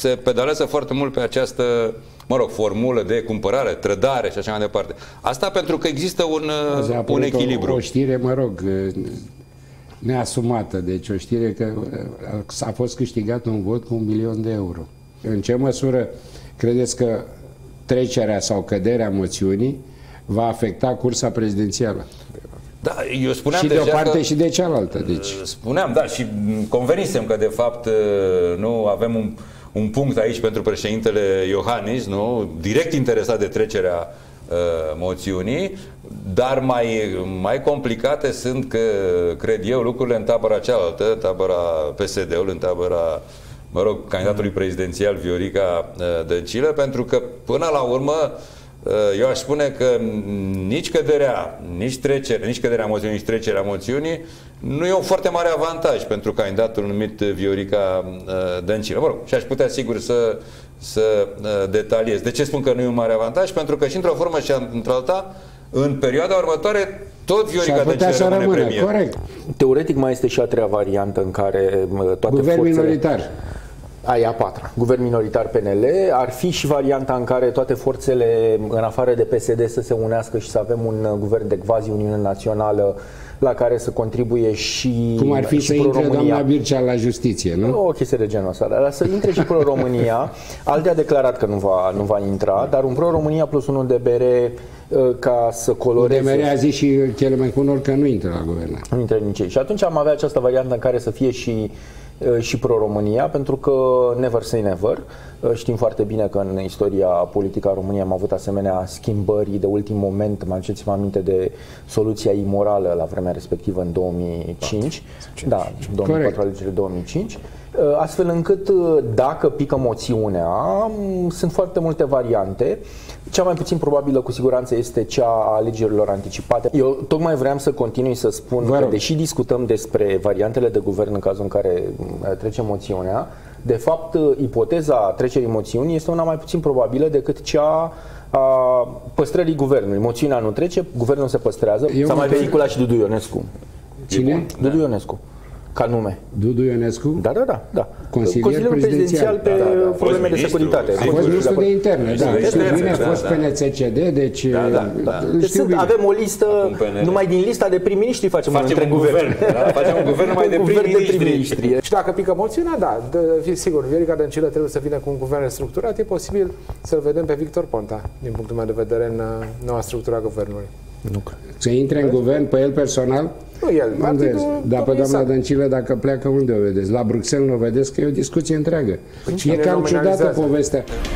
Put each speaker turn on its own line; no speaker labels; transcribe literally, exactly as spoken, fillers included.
se pedalează foarte mult pe această, mă rog, formulă de cumpărare, trădare și așa mai departe. Asta pentru că există un, un echilibru.
O, o știre, mă rog, neasumată, deci o știre că a fost câștigat un vot cu un milion de euro. În ce măsură credeți că trecerea sau căderea moțiunii va afecta cursa prezidențială?
Da, eu spuneam
și de
deja
o parte
că,
și de cealaltă. Deci.
Spuneam, da, și convenisem că de fapt nu avem un, un punct aici pentru președintele Iohannis, nu, direct interesat de trecerea uh, moțiunii, dar mai, mai complicate sunt, că, cred eu, lucrurile în tabăra cealaltă, tabăra P S D-ului, în tabăra, mă rog, candidatului prezidențial Viorica uh, Dăncilă, pentru că până la urmă eu aș spune că nici căderea, nici trecerea, nici căderea moțiunii, nici trecerea moțiunii nu e un foarte mare avantaj pentru candidatul numit Viorica Dăncilă. Mă rog, și aș putea sigur să, să detaliez. De ce spun că nu e un mare avantaj? Pentru că și într-o formă și într-alta, în perioada următoare, tot Viorica Dăncilă rămâne premier.
Corect.
Teoretic mai este și a treia variantă în care toate
Guvern
forțele...
minoritar.
Aia a patra. Guvern minoritar P N L. Ar fi și varianta în care toate forțele, în afară de P S D, să se unească și să avem un guvern de quasi-Uniune Națională la care să contribuie și
cum ar fi să intre doamna Bircea la justiție, nu?
O chestie de genul ăsta. Dar să intre și Pro-România. Alte a declarat că nu va, nu va intra, dar un Pro-România plus unul de B R ca să coloreze.
D M R a zis și Chelemencu că nu intră la guvern.
Nu intră nici ei. Și atunci am avea această variantă în care să fie și și Pro-România, pentru că never say never. Știm foarte bine că în istoria politică a României am avut asemenea schimbări de ultim moment. Mă aduceți-mă aminte de soluția imorală la vremea respectivă în două mii cinci. Da, două mii patru, alegerile două mii cinci. Astfel încât, dacă pică moțiunea, sunt foarte multe variante. Cea mai puțin probabilă, cu siguranță, este cea a alegerilor anticipate. Eu tocmai vreau să continui să spun că, deși discutăm despre variantele de guvern în cazul în care trece moțiunea, de fapt, ipoteza trecerii moțiunii este una mai puțin probabilă decât cea a păstrării guvernului. Moțiunea nu trece, guvernul se păstrează. S-a mai vehiculat și Dudu Ionescu.
Cine?
Dudu Ionescu. Ca nume.
Dudu Ionescu?
Da, da, da. da.
Consilier
Consilierul prezidențial pe
da, da, da.
probleme de securitate.
A fost ministru de interne, da. Știu bine, a fost P N C C D, deci
da, da, da. Deci sunt, avem o listă, numai din lista de prim-ministri facem, facem un întreg guvern.
Da? Facem un guvern numai de prim-ministri.
Și dacă pică moțiunea, da, de, sigur, Viorica Dăncilă trebuie să vină cu un guvern structurat. E posibil să-l vedem pe Victor Ponta, din punctul meu de vedere, în noua structură a guvernului.
Nu cred.
Să intre în guvern pe el personal?
Nu el,
dar pe doamna Dăncilă, dacă pleacă, unde o vedeți? La Bruxelles nu o vedeți, că e o discuție întreagă. Păi e cam ciudată povestea.